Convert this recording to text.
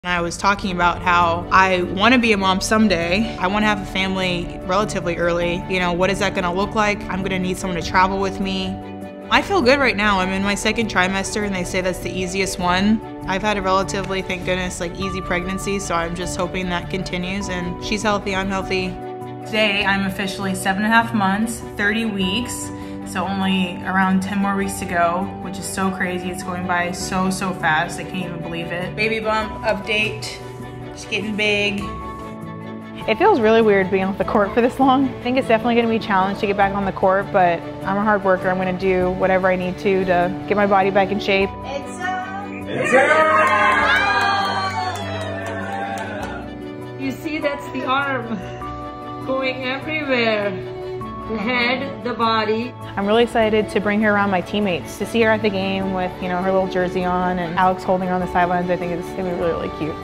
I was talking about how I want to be a mom someday. I want to have a family relatively early. You know, what is that going to look like? I'm going to need someone to travel with me. I feel good right now. I'm in my second trimester and they say that's the easiest one. I've had a relatively, thank goodness, like easy pregnancy, so I'm just hoping that continues and she's healthy, I'm healthy. Today I'm officially 7.5 months, 30 weeks. So only around 10 more weeks to go, which is so crazy. It's going by so fast. I can't even believe it. Baby bump update, just getting big. It feels really weird being off the court for this long. I think it's definitely gonna be a challenge to get back on the court, but I'm a hard worker. I'm gonna do whatever I need to get my body back in shape. You see, that's the arm going everywhere. The head, the body. I'm really excited to bring her around my teammates, to see her at the game with, you know, her little jersey on and Alex holding her on the sidelines. I think it's gonna be really cute.